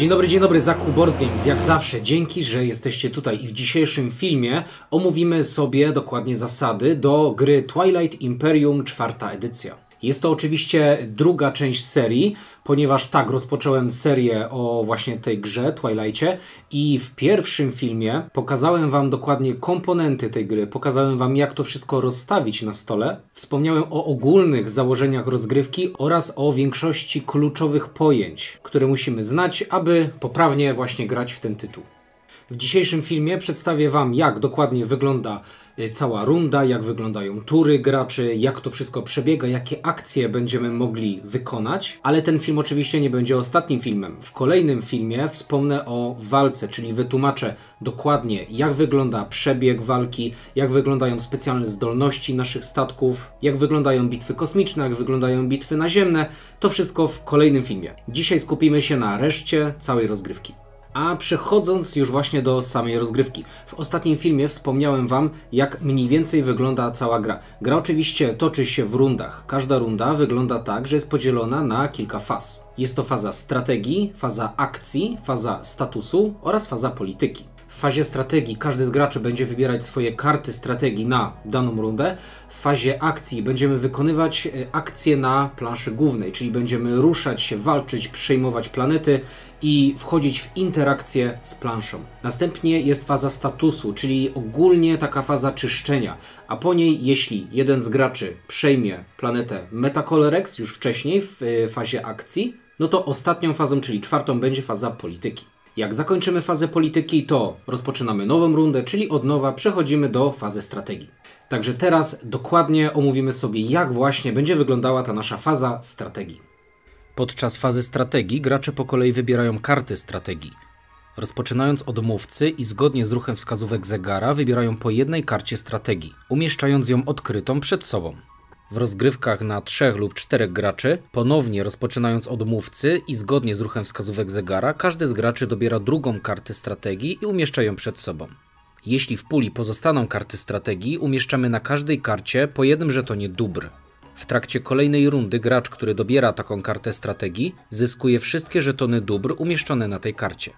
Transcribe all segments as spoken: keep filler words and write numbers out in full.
Dzień dobry, dzień dobry, Zaku Board Games. Jak zawsze, dzięki, że jesteście tutaj i w dzisiejszym filmie omówimy sobie dokładnie zasady do gry Twilight Imperium czwarta edycja. Jest to oczywiście druga część serii, ponieważ tak, rozpocząłem serię o właśnie tej grze, Twilightie, i w pierwszym filmie pokazałem Wam dokładnie komponenty tej gry, pokazałem Wam, jak to wszystko rozstawić na stole. Wspomniałem o ogólnych założeniach rozgrywki oraz o większości kluczowych pojęć, które musimy znać, aby poprawnie właśnie grać w ten tytuł. W dzisiejszym filmie przedstawię Wam, jak dokładnie wygląda cała runda, jak wyglądają tury graczy, jak to wszystko przebiega, jakie akcje będziemy mogli wykonać. Ale ten film oczywiście nie będzie ostatnim filmem. W kolejnym filmie wspomnę o walce, czyli wytłumaczę dokładnie, jak wygląda przebieg walki, jak wyglądają specjalne zdolności naszych statków, jak wyglądają bitwy kosmiczne, jak wyglądają bitwy naziemne. To wszystko w kolejnym filmie. Dzisiaj skupimy się na reszcie całej rozgrywki. A przechodząc już właśnie do samej rozgrywki. W ostatnim filmie wspomniałem Wam, jak mniej więcej wygląda cała gra. Gra oczywiście toczy się w rundach. Każda runda wygląda tak, że jest podzielona na kilka faz. Jest to faza strategii, faza akcji, faza statusu oraz faza polityki. W fazie strategii każdy z graczy będzie wybierać swoje karty strategii na daną rundę. W fazie akcji będziemy wykonywać akcje na planszy głównej, czyli będziemy ruszać się, walczyć, przejmować planety i wchodzić w interakcję z planszą. Następnie jest faza statusu, czyli ogólnie taka faza czyszczenia, a po niej, jeśli jeden z graczy przejmie planetę Metacolorex już wcześniej w fazie akcji, no to ostatnią fazą, czyli czwartą, będzie faza polityki. Jak zakończymy fazę polityki, to rozpoczynamy nową rundę, czyli od nowa przechodzimy do fazy strategii. Także teraz dokładnie omówimy sobie, jak właśnie będzie wyglądała ta nasza faza strategii. Podczas fazy strategii gracze po kolei wybierają karty strategii. Rozpoczynając od mówcy i zgodnie z ruchem wskazówek zegara wybierają po jednej karcie strategii, umieszczając ją odkrytą przed sobą. W rozgrywkach na trzech lub czterech graczy, ponownie rozpoczynając od mówcy i zgodnie z ruchem wskazówek zegara, każdy z graczy dobiera drugą kartę strategii i umieszcza ją przed sobą. Jeśli w puli pozostaną karty strategii, umieszczamy na każdej karcie po jednym żetonie dóbr. W trakcie kolejnej rundy gracz, który dobiera taką kartę strategii, zyskuje wszystkie żetony dóbr umieszczone na tej karcie.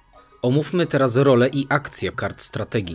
Omówmy teraz role i akcje kart strategii.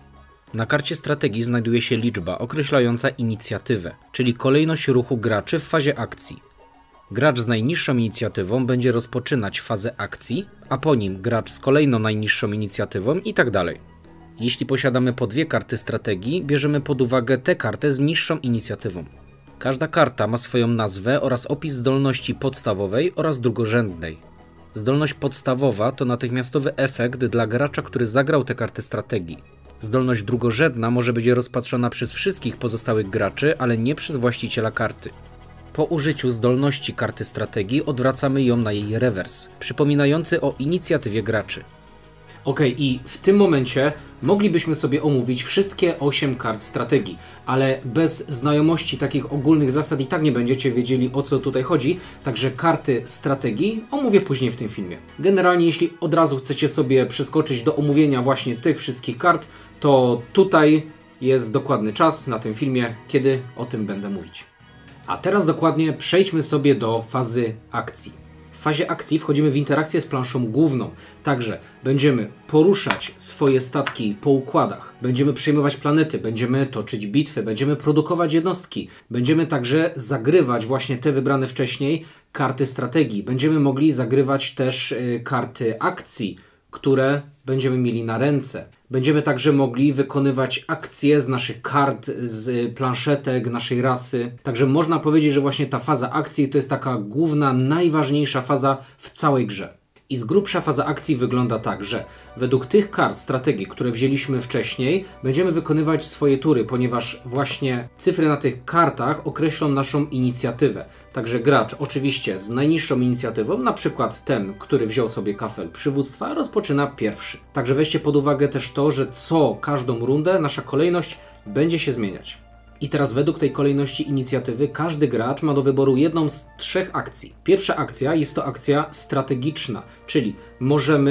Na karcie strategii znajduje się liczba określająca inicjatywę, czyli kolejność ruchu graczy w fazie akcji. Gracz z najniższą inicjatywą będzie rozpoczynać fazę akcji, a po nim gracz z kolejną najniższą inicjatywą i tak dalej. Jeśli posiadamy po dwie karty strategii, bierzemy pod uwagę tę kartę z niższą inicjatywą. Każda karta ma swoją nazwę oraz opis zdolności podstawowej oraz drugorzędnej. Zdolność podstawowa to natychmiastowy efekt dla gracza, który zagrał tę kartę strategii. Zdolność drugorzędna może być rozpatrzona przez wszystkich pozostałych graczy, ale nie przez właściciela karty. Po użyciu zdolności karty strategii odwracamy ją na jej rewers, przypominający o inicjatywie graczy. Ok, i w tym momencie moglibyśmy sobie omówić wszystkie osiem kart strategii, ale bez znajomości takich ogólnych zasad i tak nie będziecie wiedzieli, o co tutaj chodzi, także karty strategii omówię później w tym filmie. Generalnie, jeśli od razu chcecie sobie przeskoczyć do omówienia właśnie tych wszystkich kart, to tutaj jest dokładny czas na tym filmie, kiedy o tym będę mówić. A teraz dokładnie przejdźmy sobie do fazy akcji. W fazie akcji wchodzimy w interakcję z planszą główną, także będziemy poruszać swoje statki po układach, będziemy przejmować planety, będziemy toczyć bitwy, będziemy produkować jednostki, będziemy także zagrywać właśnie te wybrane wcześniej karty strategii, będziemy mogli zagrywać też y, karty akcji, które będziemy mieli na ręce. Będziemy także mogli wykonywać akcje z naszych kart, z planszetek, naszej rasy. Także można powiedzieć, że właśnie ta faza akcji to jest taka główna, najważniejsza faza w całej grze. I z grubsza faza akcji wygląda tak, że według tych kart strategii, które wzięliśmy wcześniej, będziemy wykonywać swoje tury, ponieważ właśnie cyfry na tych kartach określą naszą inicjatywę. Także gracz oczywiście z najniższą inicjatywą, na przykład ten, który wziął sobie kafel przywództwa, rozpoczyna pierwszy. Także weźcie pod uwagę też to, że co każdą rundę nasza kolejność będzie się zmieniać. I teraz według tej kolejności inicjatywy każdy gracz ma do wyboru jedną z trzech akcji. Pierwsza akcja jest to akcja strategiczna, czyli możemy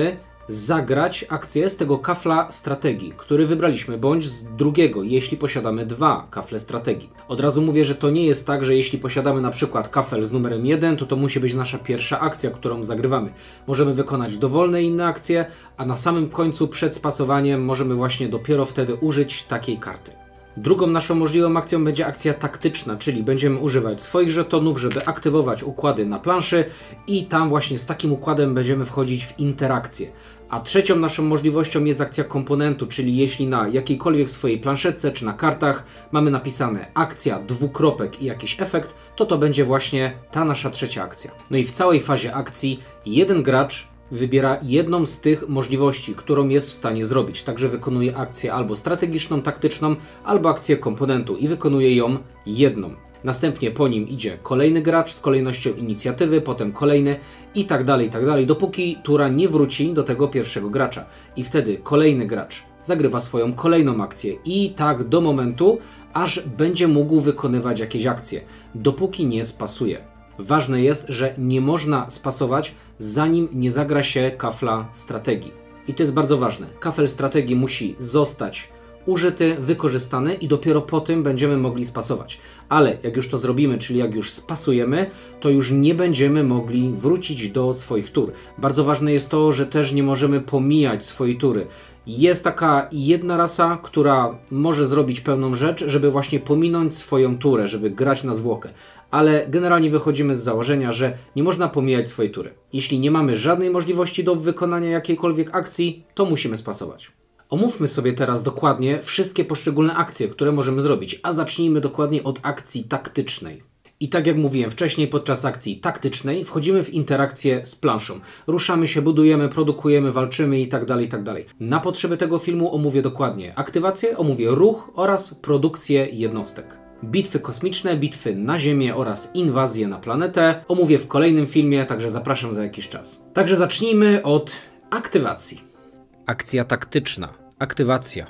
zagrać akcję z tego kafla strategii, który wybraliśmy, bądź z drugiego, jeśli posiadamy dwa kafle strategii. Od razu mówię, że to nie jest tak, że jeśli posiadamy na przykład kafel z numerem jeden, to to musi być nasza pierwsza akcja, którą zagrywamy. Możemy wykonać dowolne inne akcje, a na samym końcu, przed spasowaniem, możemy właśnie dopiero wtedy użyć takiej karty. Drugą naszą możliwą akcją będzie akcja taktyczna, czyli będziemy używać swoich żetonów, żeby aktywować układy na planszy i tam właśnie z takim układem będziemy wchodzić w interakcję. A trzecią naszą możliwością jest akcja komponentu, czyli jeśli na jakiejkolwiek swojej planszetce czy na kartach mamy napisane akcja, dwukropek i jakiś efekt, to to będzie właśnie ta nasza trzecia akcja. No i w całej fazie akcji jeden gracz wybiera jedną z tych możliwości, którą jest w stanie zrobić. Także wykonuje akcję albo strategiczną, taktyczną, albo akcję komponentu i wykonuje ją jedną. Następnie po nim idzie kolejny gracz z kolejnością inicjatywy, potem kolejny i tak dalej, i tak dalej, dopóki tura nie wróci do tego pierwszego gracza. I wtedy kolejny gracz zagrywa swoją kolejną akcję i tak do momentu, aż będzie mógł wykonywać jakieś akcje, dopóki nie spasuje. Ważne jest, że nie można spasować, zanim nie zagra się kafla strategii. I to jest bardzo ważne. Kafel strategii musi zostać użyty, wykorzystany i dopiero po tym będziemy mogli spasować. Ale jak już to zrobimy, czyli jak już spasujemy, to już nie będziemy mogli wrócić do swoich tur. Bardzo ważne jest to, że też nie możemy pomijać swojej tury. Jest taka jedna rasa, która może zrobić pewną rzecz, żeby właśnie pominąć swoją turę, żeby grać na zwłokę. Ale generalnie wychodzimy z założenia, że nie można pomijać swojej tury. Jeśli nie mamy żadnej możliwości do wykonania jakiejkolwiek akcji, to musimy spasować. Omówmy sobie teraz dokładnie wszystkie poszczególne akcje, które możemy zrobić, a zacznijmy dokładnie od akcji taktycznej. I tak jak mówiłem wcześniej, podczas akcji taktycznej wchodzimy w interakcję z planszą. Ruszamy się, budujemy, produkujemy, walczymy itd., itd. Na potrzeby tego filmu omówię dokładnie aktywację, omówię ruch oraz produkcję jednostek. Bitwy kosmiczne, bitwy na Ziemię oraz inwazję na planetę omówię w kolejnym filmie, także zapraszam za jakiś czas. Także zacznijmy od aktywacji. Akcja taktyczna. Aktywacja.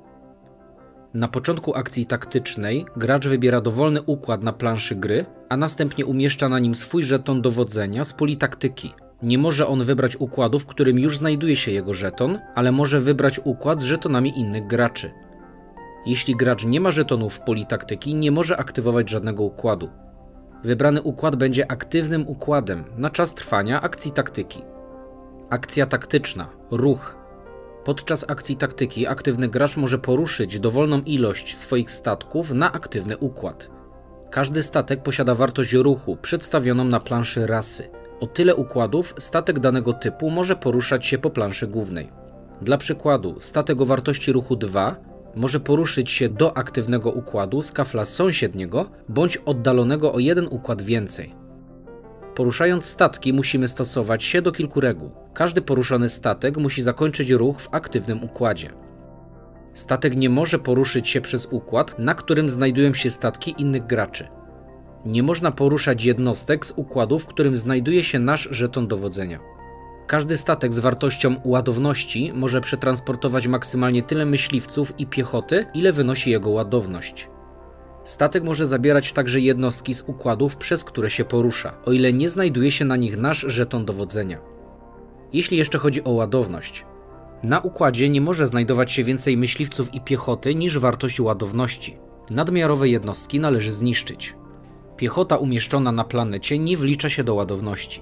Na początku akcji taktycznej gracz wybiera dowolny układ na planszy gry, a następnie umieszcza na nim swój żeton dowodzenia z puli taktyki. Nie może on wybrać układu, w którym już znajduje się jego żeton, ale może wybrać układ z żetonami innych graczy. Jeśli gracz nie ma żetonów w puli taktyki, nie może aktywować żadnego układu. Wybrany układ będzie aktywnym układem na czas trwania akcji taktyki. Akcja taktyczna. Ruch. Podczas akcji taktyki aktywny gracz może poruszyć dowolną ilość swoich statków na aktywny układ. Każdy statek posiada wartość ruchu przedstawioną na planszy rasy. O tyle układów statek danego typu może poruszać się po planszy głównej. Dla przykładu, statek o wartości ruchu dwa może poruszyć się do aktywnego układu z kafla sąsiedniego bądź oddalonego o jeden układ więcej. Poruszając statki musimy stosować się do kilku reguł. Każdy poruszony statek musi zakończyć ruch w aktywnym układzie. Statek nie może poruszyć się przez układ, na którym znajdują się statki innych graczy. Nie można poruszać jednostek z układu, w którym znajduje się nasz żeton dowodzenia. Każdy statek z wartością ładowności może przetransportować maksymalnie tyle myśliwców i piechoty, ile wynosi jego ładowność. Statek może zabierać także jednostki z układów, przez które się porusza, o ile nie znajduje się na nich nasz żeton dowodzenia. Jeśli jeszcze chodzi o ładowność, na układzie nie może znajdować się więcej myśliwców i piechoty niż wartość ładowności. Nadmiarowe jednostki należy zniszczyć. Piechota umieszczona na planecie nie wlicza się do ładowności.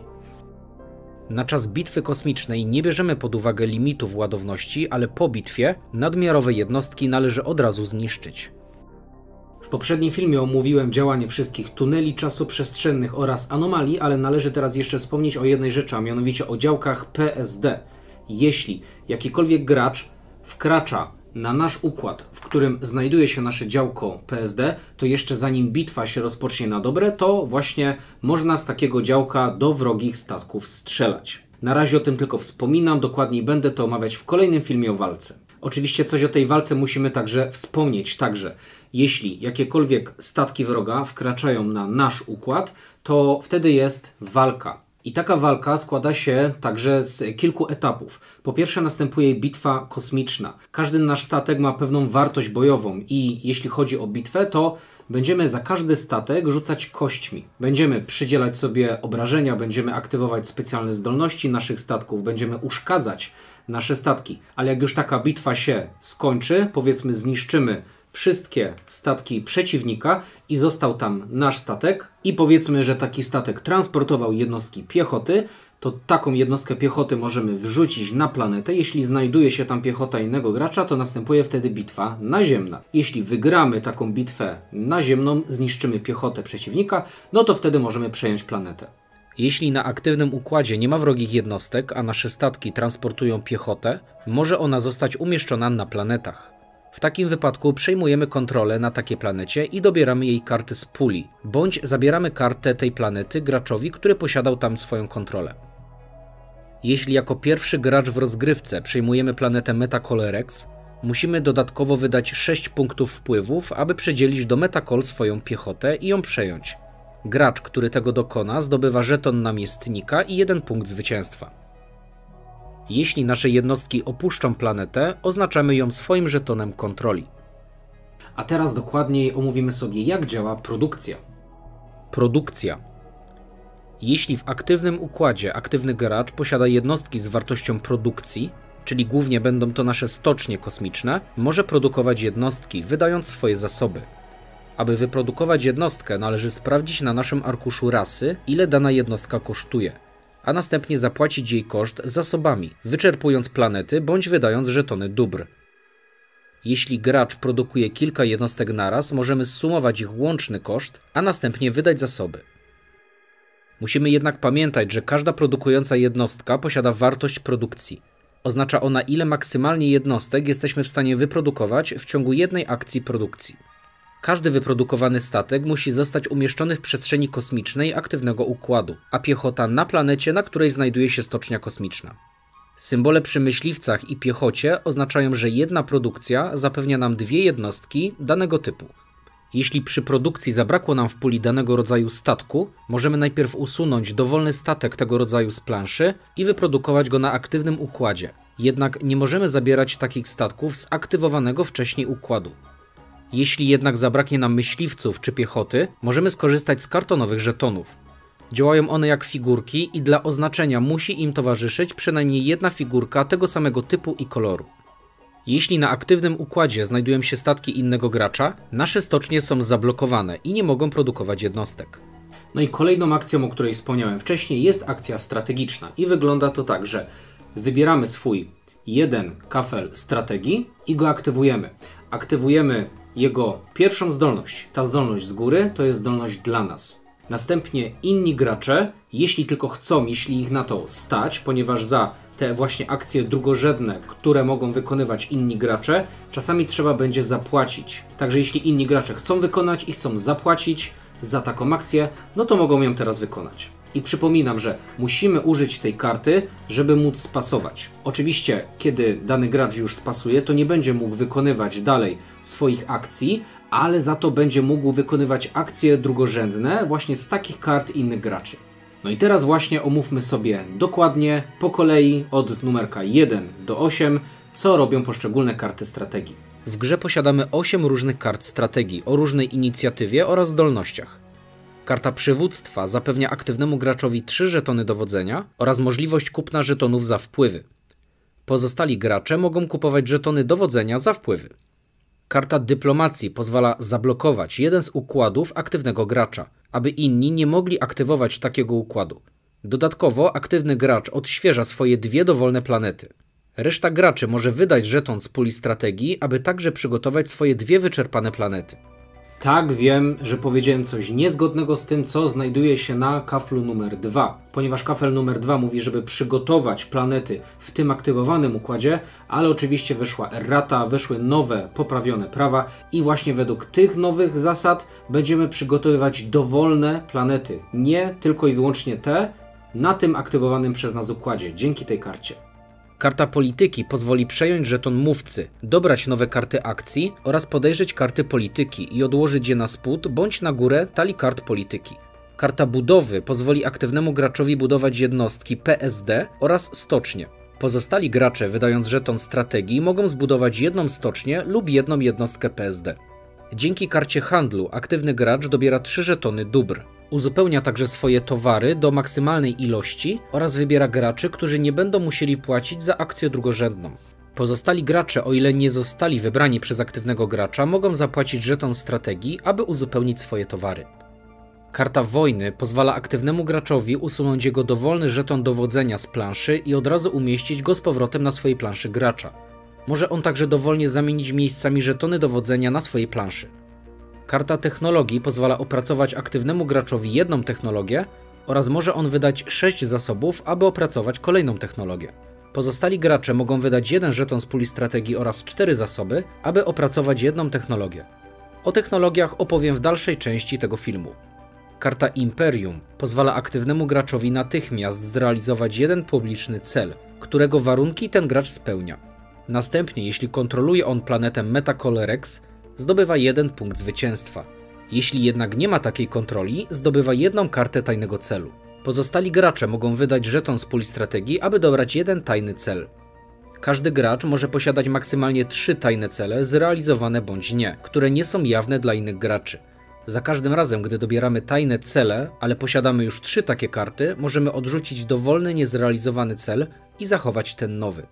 Na czas bitwy kosmicznej nie bierzemy pod uwagę limitów ładowności, ale po bitwie nadmiarowe jednostki należy od razu zniszczyć. W poprzednim filmie omówiłem działanie wszystkich tuneli czasoprzestrzennych oraz anomalii, ale należy teraz jeszcze wspomnieć o jednej rzeczy, a mianowicie o działkach P S D. Jeśli jakikolwiek gracz wkracza na nasz układ, w którym znajduje się nasze działko P S D, to jeszcze zanim bitwa się rozpocznie na dobre, to właśnie można z takiego działka do wrogich statków strzelać. Na razie o tym tylko wspominam, dokładniej będę to omawiać w kolejnym filmie o walce. Oczywiście coś o tej walce musimy także wspomnieć, także jeśli jakiekolwiek statki wroga wkraczają na nasz układ, to wtedy jest walka. I taka walka składa się także z kilku etapów. Po pierwsze następuje bitwa kosmiczna. Każdy nasz statek ma pewną wartość bojową i jeśli chodzi o bitwę, to będziemy za każdy statek rzucać kośćmi. Będziemy przydzielać sobie obrażenia, będziemy aktywować specjalne zdolności naszych statków, będziemy uszkadzać nasze statki. Ale jak już taka bitwa się skończy, powiedzmy zniszczymy wszystkie statki przeciwnika i został tam nasz statek i powiedzmy, że taki statek transportował jednostki piechoty, to taką jednostkę piechoty możemy wrzucić na planetę. Jeśli znajduje się tam piechota innego gracza, to następuje wtedy bitwa naziemna. Jeśli wygramy taką bitwę naziemną, zniszczymy piechotę przeciwnika, no to wtedy możemy przejąć planetę. Jeśli na aktywnym układzie nie ma wrogich jednostek, a nasze statki transportują piechotę, może ona zostać umieszczona na planetach. W takim wypadku przejmujemy kontrolę na takiej planecie i dobieramy jej karty z puli, bądź zabieramy kartę tej planety graczowi, który posiadał tam swoją kontrolę. Jeśli jako pierwszy gracz w rozgrywce przejmujemy planetę Metacolerex, musimy dodatkowo wydać sześć punktów wpływów, aby przydzielić do Metacol swoją piechotę i ją przejąć. Gracz, który tego dokona, zdobywa żeton namiestnika i jeden punkt zwycięstwa. Jeśli nasze jednostki opuszczą planetę, oznaczamy ją swoim żetonem kontroli. A teraz dokładniej omówimy sobie, jak działa produkcja. Produkcja. Jeśli w aktywnym układzie aktywny gracz posiada jednostki z wartością produkcji, czyli głównie będą to nasze stocznie kosmiczne, może produkować jednostki, wydając swoje zasoby. Aby wyprodukować jednostkę, należy sprawdzić na naszym arkuszu rasy, ile dana jednostka kosztuje, a następnie zapłacić jej koszt zasobami, wyczerpując planety bądź wydając żetony dóbr. Jeśli gracz produkuje kilka jednostek naraz, możemy zsumować ich łączny koszt, a następnie wydać zasoby. Musimy jednak pamiętać, że każda produkująca jednostka posiada wartość produkcji. Oznacza ona, ile maksymalnie jednostek jesteśmy w stanie wyprodukować w ciągu jednej akcji produkcji. Każdy wyprodukowany statek musi zostać umieszczony w przestrzeni kosmicznej aktywnego układu, a piechota na planecie, na której znajduje się stocznia kosmiczna. Symbole przy myśliwcach i piechocie oznaczają, że jedna produkcja zapewnia nam dwie jednostki danego typu. Jeśli przy produkcji zabrakło nam w puli danego rodzaju statku, możemy najpierw usunąć dowolny statek tego rodzaju z planszy i wyprodukować go na aktywnym układzie. Jednak nie możemy zabierać takich statków z aktywowanego wcześniej układu. Jeśli jednak zabraknie nam myśliwców czy piechoty, możemy skorzystać z kartonowych żetonów. Działają one jak figurki i dla oznaczenia musi im towarzyszyć przynajmniej jedna figurka tego samego typu i koloru. Jeśli na aktywnym układzie znajdują się statki innego gracza, nasze stocznie są zablokowane i nie mogą produkować jednostek. No i kolejną akcją, o której wspomniałem wcześniej, jest akcja strategiczna i wygląda to tak, że wybieramy swój jeden kafel strategii i go aktywujemy. Aktywujemy jego pierwszą zdolność. Ta zdolność z góry to jest zdolność dla nas. Następnie inni gracze, jeśli tylko chcą, jeśli ich na to stać, ponieważ za te właśnie akcje drugorzędne, które mogą wykonywać inni gracze, czasami trzeba będzie zapłacić. Także jeśli inni gracze chcą wykonać i chcą zapłacić za taką akcję, no to mogą ją teraz wykonać. I przypominam, że musimy użyć tej karty, żeby móc spasować. Oczywiście, kiedy dany gracz już spasuje, to nie będzie mógł wykonywać dalej swoich akcji, ale za to będzie mógł wykonywać akcje drugorzędne właśnie z takich kart innych graczy. No i teraz właśnie omówmy sobie dokładnie po kolei od numerka jeden do ośmiu, co robią poszczególne karty strategii. W grze posiadamy osiem różnych kart strategii o różnej inicjatywie oraz zdolnościach. Karta przywództwa zapewnia aktywnemu graczowi trzy żetony dowodzenia oraz możliwość kupna żetonów za wpływy. Pozostali gracze mogą kupować żetony dowodzenia za wpływy. Karta dyplomacji pozwala zablokować jeden z układów aktywnego gracza, aby inni nie mogli aktywować takiego układu. Dodatkowo aktywny gracz odświeża swoje dwie dowolne planety. Reszta graczy może wydać żeton z puli strategii, aby także przygotować swoje dwie wyczerpane planety. Tak, wiem, że powiedziałem coś niezgodnego z tym, co znajduje się na kaflu numer dwa, ponieważ kafel numer dwa mówi, żeby przygotować planety w tym aktywowanym układzie, ale oczywiście wyszła errata, wyszły nowe, poprawione prawa i właśnie według tych nowych zasad będziemy przygotowywać dowolne planety, nie tylko i wyłącznie te na tym aktywowanym przez nas układzie, dzięki tej karcie. Karta polityki pozwoli przejąć żeton mówcy, dobrać nowe karty akcji oraz podejrzeć karty polityki i odłożyć je na spód bądź na górę talii kart polityki. Karta budowy pozwoli aktywnemu graczowi budować jednostki P S D oraz stocznie. Pozostali gracze, wydając żeton strategii, mogą zbudować jedną stocznię lub jedną jednostkę P S D. Dzięki karcie handlu aktywny gracz dobiera trzy żetony dóbr. Uzupełnia także swoje towary do maksymalnej ilości oraz wybiera graczy, którzy nie będą musieli płacić za akcję drugorzędną. Pozostali gracze, o ile nie zostali wybrani przez aktywnego gracza, mogą zapłacić żeton strategii, aby uzupełnić swoje towary. Karta wojny pozwala aktywnemu graczowi usunąć jego dowolny żeton dowodzenia z planszy i od razu umieścić go z powrotem na swojej planszy gracza. Może on także dowolnie zamienić miejscami żetony dowodzenia na swojej planszy. Karta technologii pozwala opracować aktywnemu graczowi jedną technologię oraz może on wydać sześć zasobów, aby opracować kolejną technologię. Pozostali gracze mogą wydać jeden żeton z puli strategii oraz cztery zasoby, aby opracować jedną technologię. O technologiach opowiem w dalszej części tego filmu. Karta Imperium pozwala aktywnemu graczowi natychmiast zrealizować jeden publiczny cel, którego warunki ten gracz spełnia. Następnie, jeśli kontroluje on planetę Metacolerex, zdobywa jeden punkt zwycięstwa. Jeśli jednak nie ma takiej kontroli, zdobywa jedną kartę tajnego celu. Pozostali gracze mogą wydać żeton z puli strategii, aby dobrać jeden tajny cel. Każdy gracz może posiadać maksymalnie trzy tajne cele, zrealizowane bądź nie, które nie są jawne dla innych graczy. Za każdym razem, gdy dobieramy tajne cele, ale posiadamy już trzy takie karty, możemy odrzucić dowolny niezrealizowany cel i zachować ten nowy.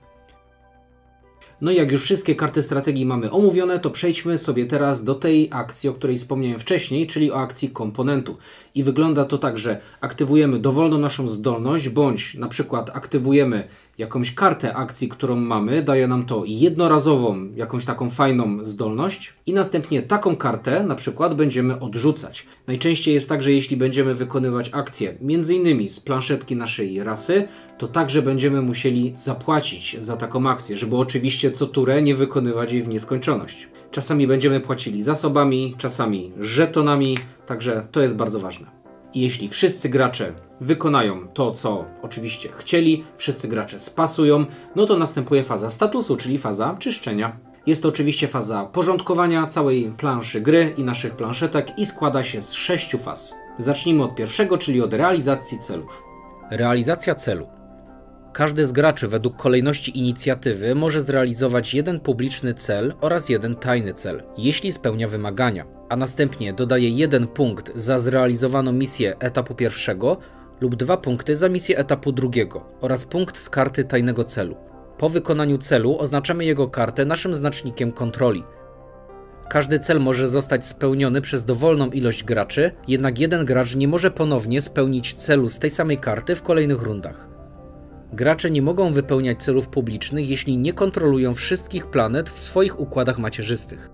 No i jak już wszystkie karty strategii mamy omówione, to przejdźmy sobie teraz do tej akcji, o której wspomniałem wcześniej, czyli o akcji komponentu. I wygląda to tak, że aktywujemy dowolną naszą zdolność, bądź na przykład aktywujemy jakąś kartę akcji, którą mamy, daje nam to jednorazową, jakąś taką fajną zdolność i następnie taką kartę na przykład będziemy odrzucać. Najczęściej jest tak, że jeśli będziemy wykonywać akcję między innymi z planszetki naszej rasy, to także będziemy musieli zapłacić za taką akcję, żeby oczywiście co turę nie wykonywać jej w nieskończoność. Czasami będziemy płacili zasobami, czasami żetonami, także to jest bardzo ważne. I jeśli wszyscy gracze wykonają to, co oczywiście chcieli, wszyscy gracze spasują, no to następuje faza statusu, czyli faza czyszczenia. Jest to oczywiście faza porządkowania całej planszy gry i naszych planszetek i składa się z sześciu faz. Zacznijmy od pierwszego, czyli od realizacji celów. Realizacja celu. Każdy z graczy według kolejności inicjatywy może zrealizować jeden publiczny cel oraz jeden tajny cel, jeśli spełnia wymagania, a następnie dodaje jeden punkt za zrealizowaną misję etapu pierwszego lub dwa punkty za misję etapu drugiego oraz punkt z karty tajnego celu. Po wykonaniu celu oznaczamy jego kartę naszym znacznikiem kontroli. Każdy cel może zostać spełniony przez dowolną ilość graczy, jednak jeden gracz nie może ponownie spełnić celu z tej samej karty w kolejnych rundach. Gracze nie mogą wypełniać celów publicznych, jeśli nie kontrolują wszystkich planet w swoich układach macierzystych.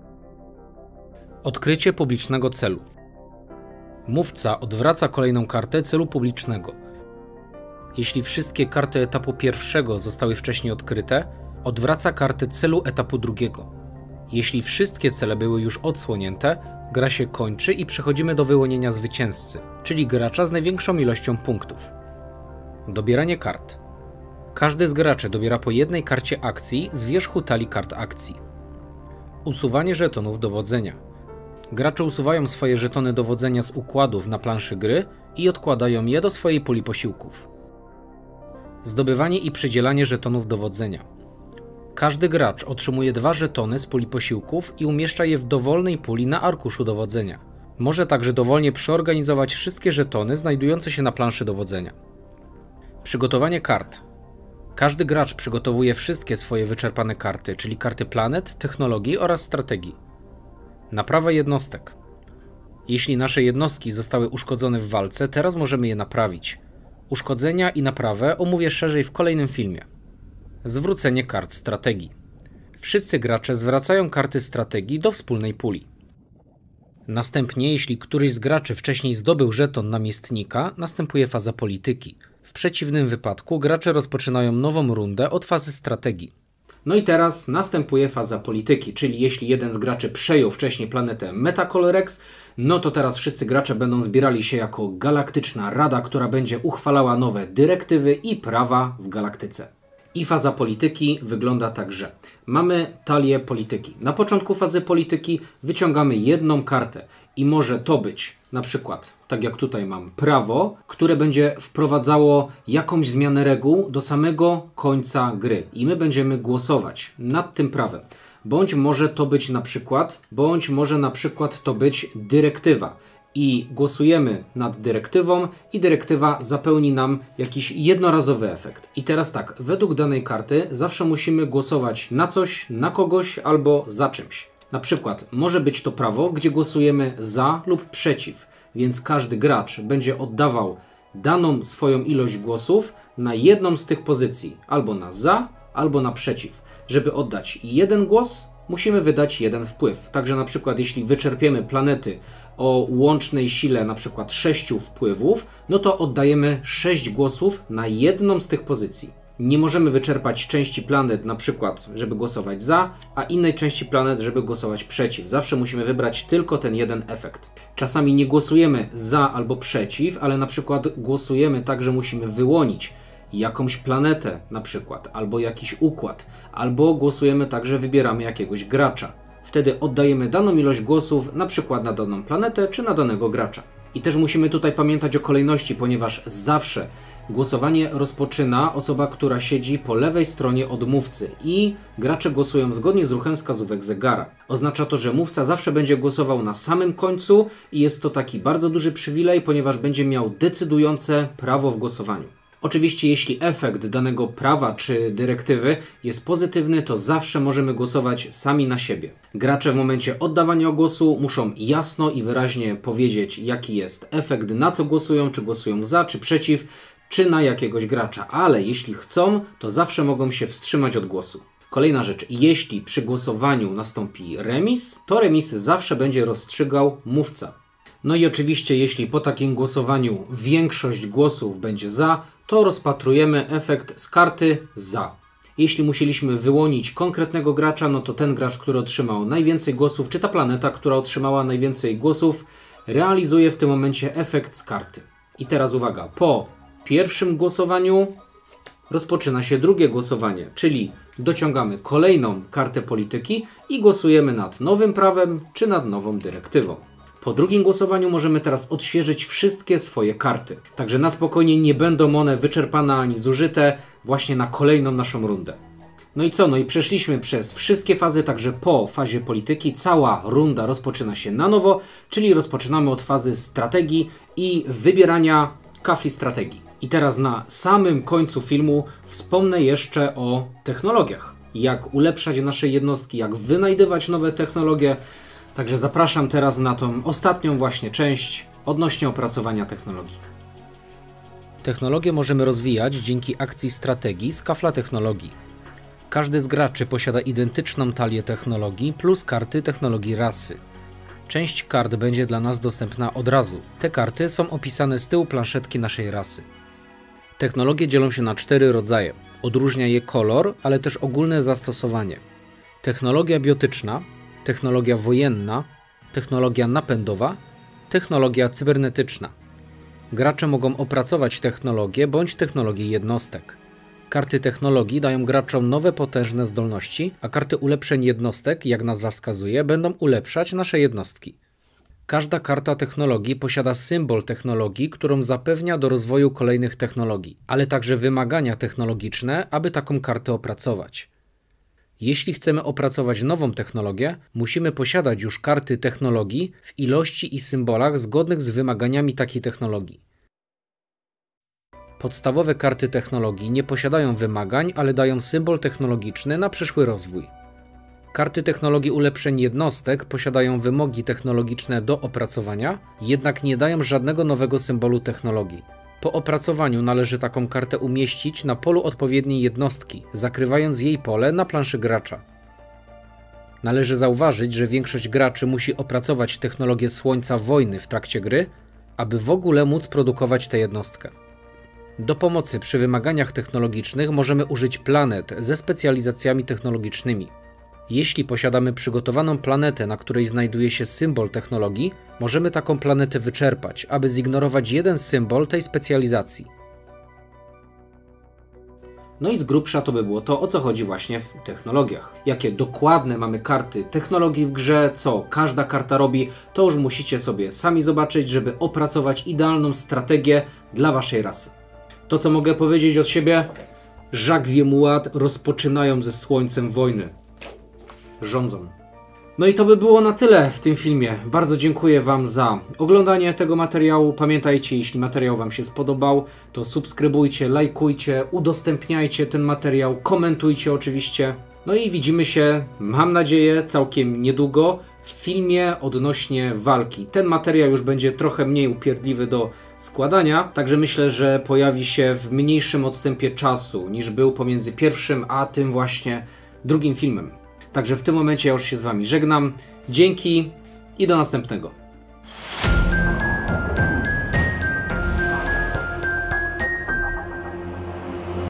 Odkrycie publicznego celu. Mówca odwraca kolejną kartę celu publicznego. Jeśli wszystkie karty etapu pierwszego zostały wcześniej odkryte, odwraca kartę celu etapu drugiego. Jeśli wszystkie cele były już odsłonięte, gra się kończy i przechodzimy do wyłonienia zwycięzcy, czyli gracza z największą ilością punktów. Dobieranie kart. Każdy z graczy dobiera po jednej karcie akcji z wierzchu talii kart akcji. Usuwanie żetonów dowodzenia. Gracze usuwają swoje żetony dowodzenia z układów na planszy gry i odkładają je do swojej puli posiłków. Zdobywanie i przydzielanie żetonów dowodzenia. Każdy gracz otrzymuje dwa żetony z puli posiłków i umieszcza je w dowolnej puli na arkuszu dowodzenia. Może także dowolnie przeorganizować wszystkie żetony znajdujące się na planszy dowodzenia. Przygotowanie kart. Każdy gracz przygotowuje wszystkie swoje wyczerpane karty, czyli karty planet, technologii oraz strategii. Naprawa jednostek. Jeśli nasze jednostki zostały uszkodzone w walce, teraz możemy je naprawić. Uszkodzenia i naprawę omówię szerzej w kolejnym filmie. Zwrócenie kart strategii. Wszyscy gracze zwracają karty strategii do wspólnej puli. Następnie, jeśli któryś z graczy wcześniej zdobył żeton namiestnika, następuje faza polityki. W przeciwnym wypadku gracze rozpoczynają nową rundę od fazy strategii. No i teraz następuje faza polityki, czyli jeśli jeden z graczy przejął wcześniej planetę Metacolerex, no to teraz wszyscy gracze będą zbierali się jako galaktyczna rada, która będzie uchwalała nowe dyrektywy i prawa w galaktyce. I faza polityki wygląda tak, że mamy talię polityki. Na początku fazy polityki wyciągamy jedną kartę i może to być na przykład, tak jak tutaj mam, prawo, które będzie wprowadzało jakąś zmianę reguł do samego końca gry i my będziemy głosować nad tym prawem. bądź może to być na przykład, bądź może na przykład to być dyrektywa. I głosujemy nad dyrektywą i dyrektywa zapełni nam jakiś jednorazowy efekt. I teraz tak, według danej karty zawsze musimy głosować na coś, na kogoś albo za czymś. Na przykład może być to prawo, gdzie głosujemy za lub przeciw, więc każdy gracz będzie oddawał daną swoją ilość głosów na jedną z tych pozycji, albo na za, albo na przeciw. Żeby oddać jeden głos, musimy wydać jeden wpływ. Także na przykład jeśli wyczerpiemy planety o łącznej sile na przykład sześciu wpływów, no to oddajemy sześć głosów na jedną z tych pozycji. Nie możemy wyczerpać części planet na przykład, żeby głosować za, a innej części planet, żeby głosować przeciw. Zawsze musimy wybrać tylko ten jeden efekt. Czasami nie głosujemy za albo przeciw, ale na przykład głosujemy tak, że musimy wyłonić jakąś planetę na przykład, albo jakiś układ, albo głosujemy tak, że wybieramy jakiegoś gracza. Wtedy oddajemy daną ilość głosów na przykład na daną planetę czy na danego gracza. I też musimy tutaj pamiętać o kolejności, ponieważ zawsze głosowanie rozpoczyna osoba, która siedzi po lewej stronie od mówcy i gracze głosują zgodnie z ruchem wskazówek zegara. Oznacza to, że mówca zawsze będzie głosował na samym końcu i jest to taki bardzo duży przywilej, ponieważ będzie miał decydujące prawo w głosowaniu. Oczywiście jeśli efekt danego prawa czy dyrektywy jest pozytywny, to zawsze możemy głosować sami na siebie. Gracze w momencie oddawania głosu muszą jasno i wyraźnie powiedzieć, jaki jest efekt, na co głosują, czy głosują za, czy przeciw, czy na jakiegoś gracza, ale jeśli chcą, to zawsze mogą się wstrzymać od głosu. Kolejna rzecz, jeśli przy głosowaniu nastąpi remis, to remisy zawsze będzie rozstrzygał mówca. No i oczywiście jeśli po takim głosowaniu większość głosów będzie za, to rozpatrujemy efekt z karty za. Jeśli musieliśmy wyłonić konkretnego gracza, no to ten gracz, który otrzymał najwięcej głosów, czy ta planeta, która otrzymała najwięcej głosów, realizuje w tym momencie efekt z karty. I teraz uwaga, po pierwszym głosowaniu rozpoczyna się drugie głosowanie, czyli dociągamy kolejną kartę polityki i głosujemy nad nowym prawem, czy nad nową dyrektywą. Po drugim głosowaniu możemy teraz odświeżyć wszystkie swoje karty. Także na spokojnie nie będą one wyczerpane ani zużyte właśnie na kolejną naszą rundę. No i co? No i przeszliśmy przez wszystkie fazy, także po fazie polityki cała runda rozpoczyna się na nowo, czyli rozpoczynamy od fazy strategii i wybierania kafli strategii. I teraz na samym końcu filmu wspomnę jeszcze o technologiach. Jak ulepszać nasze jednostki, jak wynajdywać nowe technologie. Także zapraszam teraz na tą ostatnią właśnie część odnośnie opracowania technologii. Technologię możemy rozwijać dzięki akcji strategii z kafla technologii. Każdy z graczy posiada identyczną talię technologii plus karty technologii rasy. Część kart będzie dla nas dostępna od razu. Te karty są opisane z tyłu planszetki naszej rasy. Technologie dzielą się na cztery rodzaje. Odróżnia je kolor, ale też ogólne zastosowanie. Technologia biotyczna, technologia wojenna, technologia napędowa, technologia cybernetyczna. Gracze mogą opracować technologię bądź technologię jednostek. Karty technologii dają graczom nowe potężne zdolności, a karty ulepszeń jednostek, jak nazwa wskazuje, będą ulepszać nasze jednostki. Każda karta technologii posiada symbol technologii, którą zapewnia do rozwoju kolejnych technologii, ale także wymagania technologiczne, aby taką kartę opracować. Jeśli chcemy opracować nową technologię, musimy posiadać już karty technologii w ilości i symbolach zgodnych z wymaganiami takiej technologii. Podstawowe karty technologii nie posiadają wymagań, ale dają symbol technologiczny na przyszły rozwój. Karty technologii ulepszeń jednostek posiadają wymogi technologiczne do opracowania, jednak nie dają żadnego nowego symbolu technologii. Po opracowaniu należy taką kartę umieścić na polu odpowiedniej jednostki, zakrywając jej pole na planszy gracza. Należy zauważyć, że większość graczy musi opracować technologię Słońca Wojny w trakcie gry, aby w ogóle móc produkować tę jednostkę. Do pomocy przy wymaganiach technologicznych możemy użyć planet ze specjalizacjami technologicznymi. Jeśli posiadamy przygotowaną planetę, na której znajduje się symbol technologii, możemy taką planetę wyczerpać, aby zignorować jeden symbol tej specjalizacji. No i z grubsza to by było to, o co chodzi właśnie w technologiach. Jakie dokładne mamy karty technologii w grze, co każda karta robi, to już musicie sobie sami zobaczyć, żeby opracować idealną strategię dla waszej rasy. To, co mogę powiedzieć od siebie, Jacques Villemuat rozpoczynają ze Słońcem Wojny. rządzą. No i to by było na tyle w tym filmie. Bardzo dziękuję Wam za oglądanie tego materiału. Pamiętajcie, jeśli materiał Wam się spodobał, to subskrybujcie, lajkujcie, udostępniajcie ten materiał, komentujcie oczywiście. No i widzimy się, mam nadzieję, całkiem niedługo w filmie odnośnie walki. Ten materiał już będzie trochę mniej upierdliwy do składania, także myślę, że pojawi się w mniejszym odstępie czasu niż był pomiędzy pierwszym a tym właśnie drugim filmem. Także w tym momencie ja już się z Wami żegnam. Dzięki i do następnego.